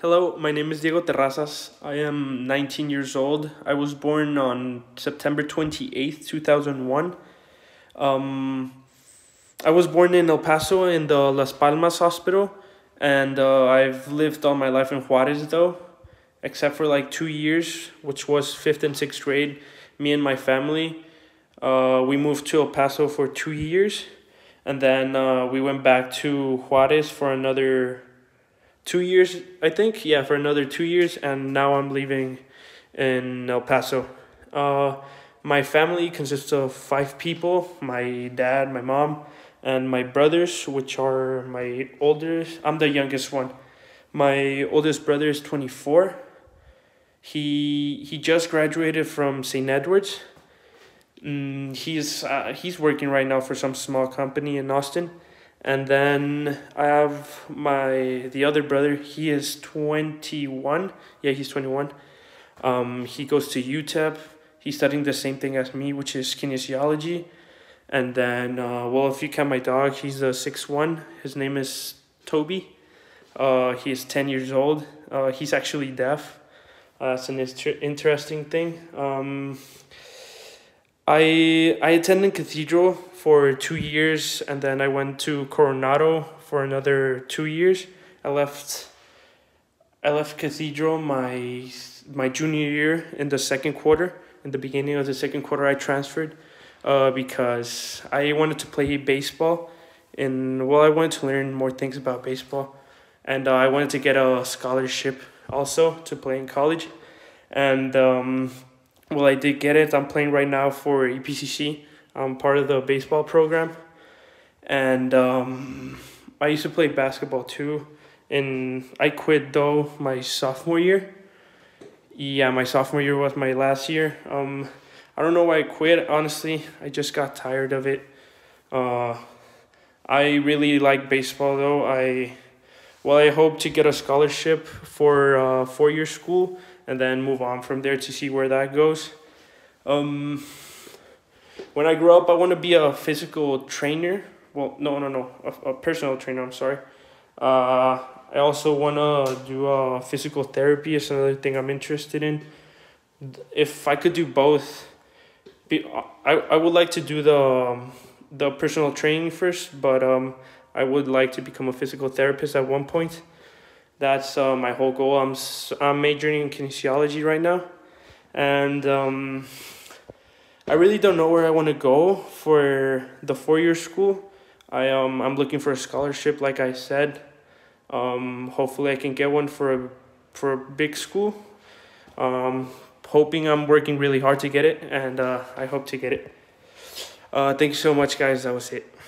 Hello, my name is Diego Terrazas. I am 19 years old. I was born on September 28th, 2001. Um, I was born in El Paso in the Las Palmas hospital, and I've lived all my life in Juarez though, except for like 2 years, which was fifth and sixth grade. Me and my family, we moved to El Paso for 2 years, and then we went back to Juarez for another 2 years, I think. Yeah, for another 2 years, and now I'm living in El Paso. Uh, my family consists of five people: my dad, my mom, and my brothers, which are my oldest. I'm the youngest one. My oldest brother is 24. He just graduated from St. Edward's. He's working right now for some small company in Austin. And then I have the other brother. He is 21. Yeah, he's 21. He goes to UTEP. He's studying the same thing as me, which is kinesiology. And then, if you count my dog, he's a 6'1". His name is Toby. He is 10 years old. He's actually deaf. That's an interesting thing. I attended Cathedral for 2 years, and then I went to Coronado for another 2 years. I left Cathedral my junior year in the second quarter. In the beginning of the second quarter, I transferred because I wanted to play baseball, I wanted to learn more things about baseball, and I wanted to get a scholarship also to play in college, and I did get it. I'm playing right now for EPCC. I'm part of the baseball program. And I used to play basketball too. And I quit though my sophomore year. Yeah, my sophomore year was my last year. I don't know why I quit, honestly. I just got tired of it. I really like baseball though. I hope to get a scholarship for 4-year school and then move on from there to see where that goes. When I grow up, I want to be a physical trainer. Well, no, a personal trainer, I'm sorry. I also want to do physical therapy. It's another thing I'm interested in. If I could do both, I would like to do the personal training first, but I would like to become a physical therapist at one point. That's my whole goal. I'm majoring in kinesiology right now, and I really don't know where I want to go for the 4-year school. I'm looking for a scholarship, like I said. Hopefully, I can get one for a big school. Hoping I'm working really hard to get it, and I hope to get it. Thank you so much, guys. That was it.